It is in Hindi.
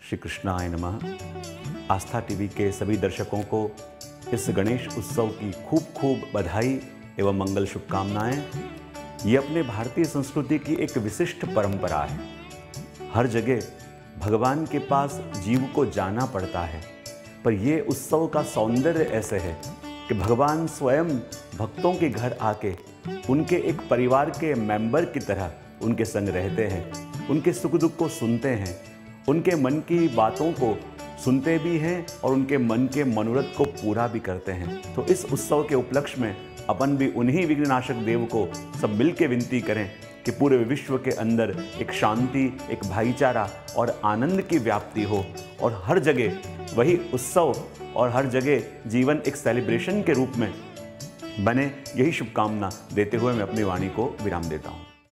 श्री कृष्णाय नमः। आस्था टीवी के सभी दर्शकों को इस गणेश उत्सव की खूब खूब बधाई एवं मंगल शुभकामनाएं। ये अपने भारतीय संस्कृति की एक विशिष्ट परंपरा है। हर जगह भगवान के पास जीव को जाना पड़ता है, पर ये उत्सव का सौंदर्य ऐसे है कि भगवान स्वयं भक्तों के घर आके उनके एक परिवार के मेंबर की तरह उनके संग रहते हैं, उनके सुख दुख को सुनते हैं, उनके मन की बातों को सुनते भी हैं और उनके मन के मनोरथ को पूरा भी करते हैं। तो इस उत्सव के उपलक्ष्य में अपन भी उन्हीं विघ्ननाशक देव को सब मिल के विनती करें कि पूरे विश्व के अंदर एक शांति, एक भाईचारा और आनंद की व्याप्ति हो और हर जगह वही उत्सव और हर जगह जीवन एक सेलिब्रेशन के रूप में बने। यही शुभकामना देते हुए मैं अपनी वाणी को विराम देता हूँ।